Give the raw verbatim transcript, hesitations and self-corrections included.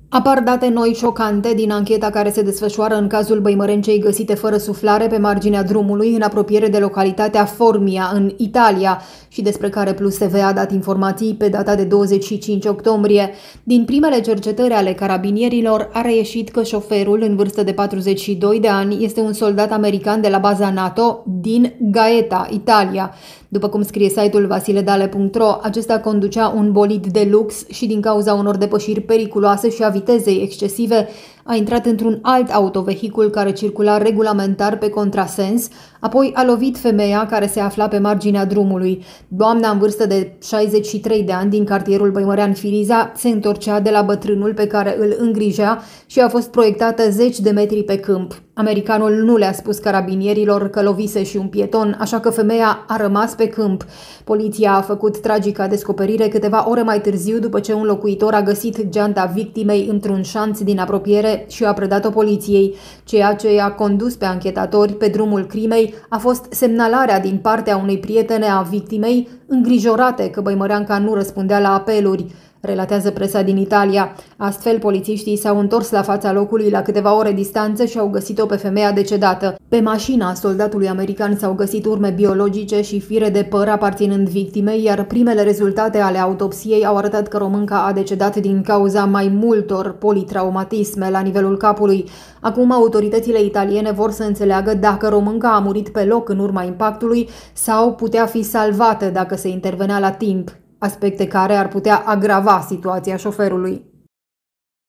Apar date noi șocante din ancheta care se desfășoară în cazul băimărencei găsite fără suflare pe marginea drumului în apropiere de localitatea Formia, în Italia, și despre care Plus T V a dat informații pe data de douăzeci și cinci octombrie. Din primele cercetări ale carabinierilor a reieșit că șoferul, în vârstă de patruzeci și doi de ani, este un soldat american de la baza NATO din Gaeta, Italia. După cum scrie site-ul vasiledale punct ro, acesta conducea un bolid de lux și din cauza unor depășiri periculoase și a vitezei excesive a intrat într-un alt autovehicul care circula regulamentar pe contrasens, apoi a lovit femeia care se afla pe marginea drumului. Doamna, în vârstă de șaizeci și trei de ani, din cartierul Băimărean Firiza, se întorcea de la bătrânul pe care îl îngrijea și a fost proiectată zeci de metri pe câmp. Americanul nu le-a spus carabinierilor că lovise și un pieton, așa că femeia a rămas pe câmp. Poliția a făcut tragica descoperire câteva ore mai târziu, după ce un locuitor a găsit geanta victimei într-un șanț din apropiere și a predat-o poliției. Ceea ce i-a condus pe anchetatori pe drumul crimei a fost semnalarea din partea unei prietene a victimei, îngrijorate că băimăreanca nu răspundea la apeluri, relatează presa din Italia. Astfel, polițiștii s-au întors la fața locului la câteva ore distanță și au găsit-o pe femeia decedată. Pe mașina soldatului american s-au găsit urme biologice și fire de păr aparținând victimei, iar primele rezultate ale autopsiei au arătat că românca a decedat din cauza mai multor politraumatisme la nivelul capului. Acum, autoritățile italiene vor să înțeleagă dacă românca a murit pe loc în urma impactului sau putea fi salvată dacă se intervenea la timp, aspecte care ar putea agrava situația șoferului.